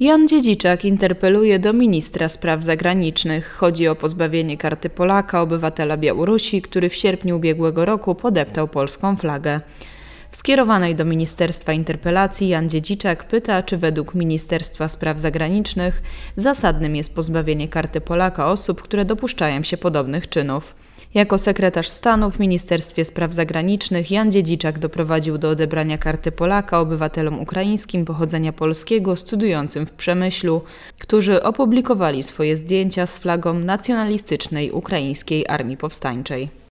Jan Dziedziczak interpeluje do ministra spraw zagranicznych. Chodzi o pozbawienie karty Polaka obywatela Białorusi, który w sierpniu ubiegłego roku podeptał polską flagę. W skierowanej do ministerstwa interpelacji Jan Dziedziczak pyta, czy według Ministerstwa Spraw Zagranicznych zasadnym jest pozbawienie karty Polaka osób, które dopuszczają się podobnych czynów. Jako sekretarz stanu w Ministerstwie Spraw Zagranicznych Jan Dziedziczak doprowadził do odebrania karty Polaka obywatelom ukraińskim pochodzenia polskiego studiującym w Przemyślu, którzy opublikowali swoje zdjęcia z flagą nacjonalistycznej ukraińskiej armii powstańczej.